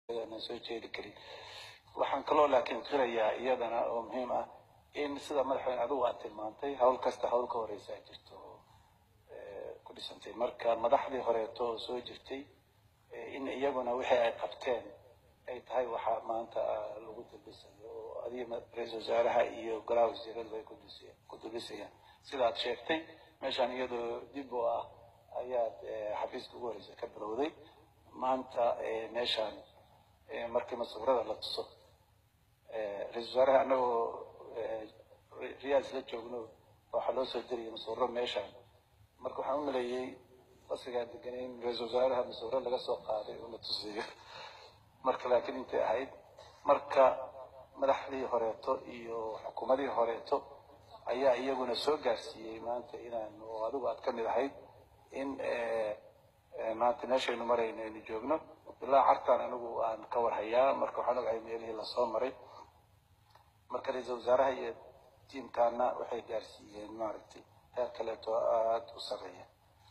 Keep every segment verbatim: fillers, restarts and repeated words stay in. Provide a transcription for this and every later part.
أنا سويت شيء ذكري وحن كلو لكن قرية إيادنا أو مهمة إن سيدا مدحوين عدو أنت المانتي هول كستا هول كوريسا جرتو كل سنتين مركا مدحدي هوريتو سو جرتي إن إياغونا وحي أي قبتين أي تهاي وحا ما أنت لغو تلبسي وأدي رئيس وزارها إيو قراو الزيرال باي كدلسي سيدا تشيكتي ماشان إيادو ديبو أياد حفيز كوريسا كبرودي ما أنت ماشان markii mas'uulada la tuso ee risaaraha anagu riyaas la joogno waxa loo soo diriyay mas'uulro meesha marka waxaan u maleeyay wasiga deganeen risaaraha mas'uulada laga soo qaaday oo la tusiyo marka laakiin inta ahayd marka madaxdii horeeto iyo xukuumadii horeeto ayaa iyaguna soo gaarsiiyay maanta inaan oo adigu aad ka mid ahayd in ee maanta meeshaynu marayno in joogno ilaa cartaan anigu aan ka warhayaa marka waxaan ogahay meelihii la soo maray marka ra'iisul wasaaraha iyo tiimkaana waxay gaarsiiyeen maaragtay heer kaleeto aad u sarreeya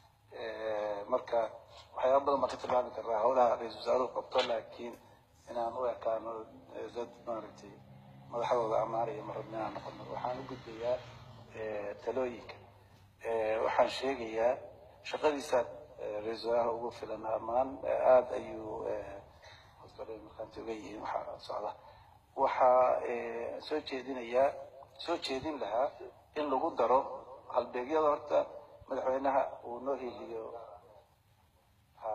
marka waxyaabo badan baan ka tilmaami karnaa howlaha ra'iisul wasaaruhu qabto laakiin inaan u ekaano dad maaragtay madaxdooda amaanaya ma rabna inaan noqono waxaan u gudbayaa talooyinka waxaan sheegayaa shaqadiisa رئيس وزراء ugu filan amaan aad ayuu wasaaradda maqaanti uga yihiin waxa socda waxa soo jeedinaya soo jeedin lahaa in lagu daro halbeegyada horta madaxweynaha uu noo heliyo ha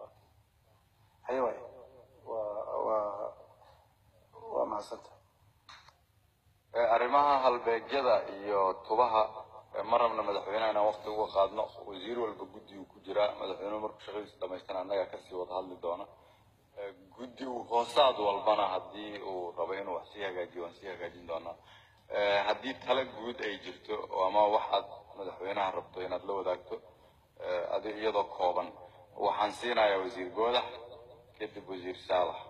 hayo wa wa wa maasanta arrimaha halbeegyada iyo tubaha marnaba madaxweynaha waqti ugu qaadno wasiir walba guddi uu ku jira madaxweynuhu markuu shaqadiisa dhameystaan annaga ka sii wada hadli doona guddi uu hoosaad walbana haddii uu rabo inuu wax sii hagaajiyo waan sii hagaajin doonaa haddii tala guud ay jirto ama waxaad madaxweynaha rabto inaad la wadaagto adi iyadoo kooban waxaan siinayaa wasiir goodax kadib wasiir saalax